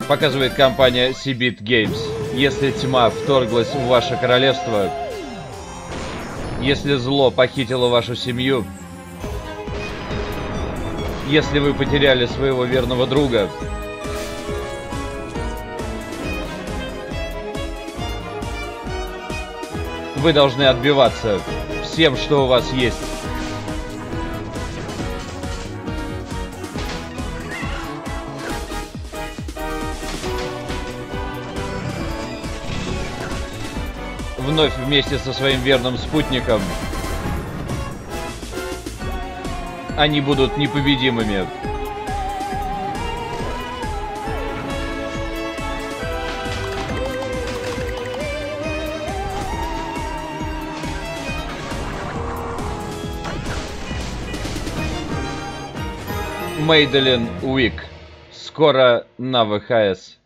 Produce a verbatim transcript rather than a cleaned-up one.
Показывает компания Seabit Games. Если тьма вторглась в ваше королевство, если зло похитило вашу семью, если вы потеряли своего верного друга, вы должны отбиваться всем, что у вас есть. Вновь вместе со своим верным спутником они будут непобедимыми. Мейделин Уик. Скоро на вэ ха эс.